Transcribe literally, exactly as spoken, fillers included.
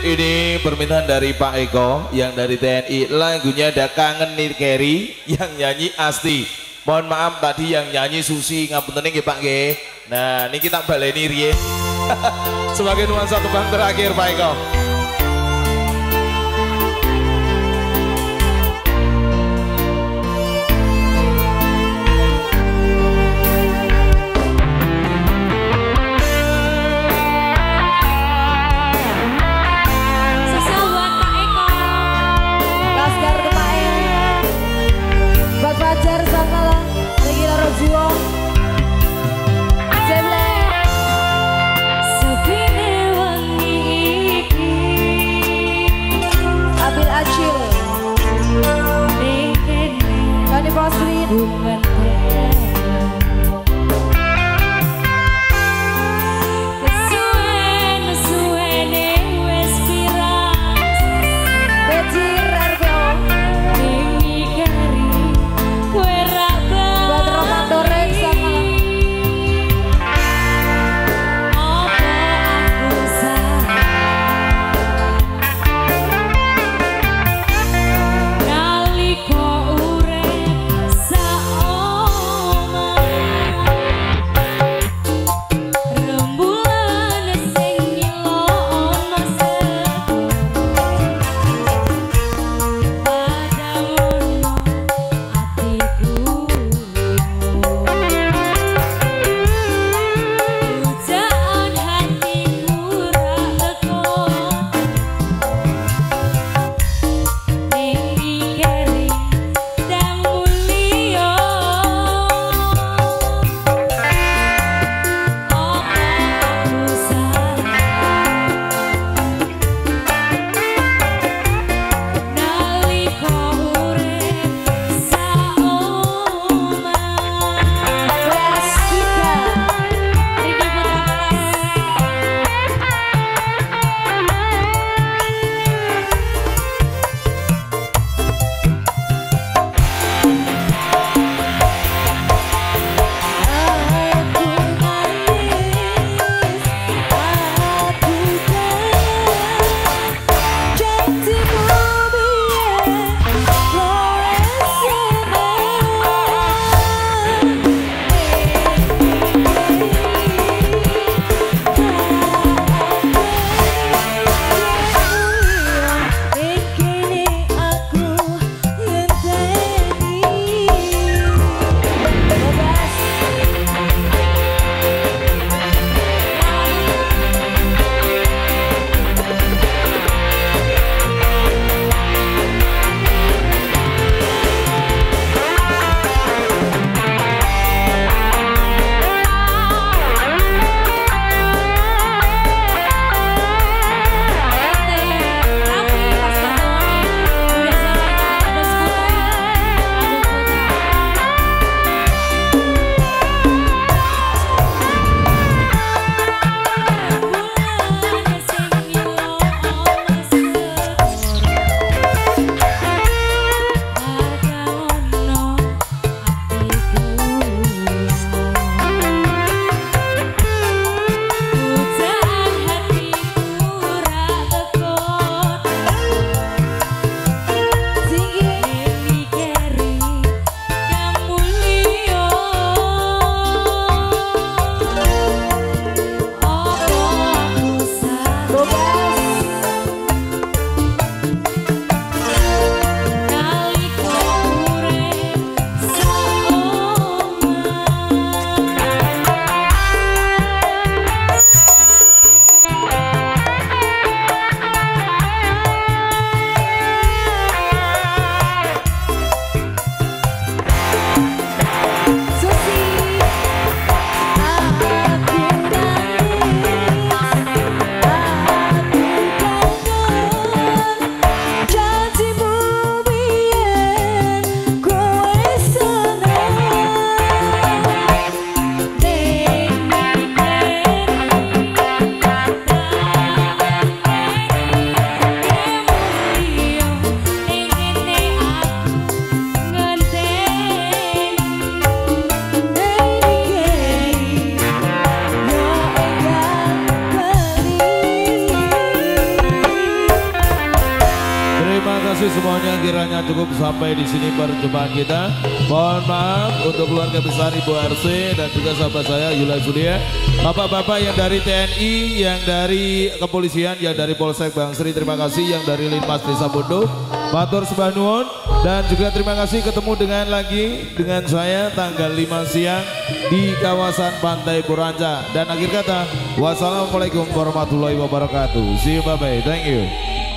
ini permintaan dari Pak Eko yang dari T N I. Lagunya ada Kangen nih Kerry, yang nyanyi Asti. Mohon maaf tadi yang nyanyi Susi ngapunten nggih Pak nggih. Nah, ini kita baleni riye. Sebagai nuansa tembang terakhir Pak Eko. Buat Roman Dorek kasih semuanya, kiranya cukup sampai di sini perjumpaan kita. Mohon maaf untuk keluarga besar Ibu R C dan juga sahabat saya Yula Sudia, bapak-bapak yang dari T N I, yang dari kepolisian, yang dari Polsek Bang Sri, terima kasih, yang dari Linmas Desa Bondo, matur sembah nuwun, dan juga terima kasih ketemu dengan lagi dengan saya tanggal lima siang di kawasan Pantai Puranca. Dan akhir kata, wassalamualaikum warahmatullahi wabarakatuh. See you, bye bye, thank you.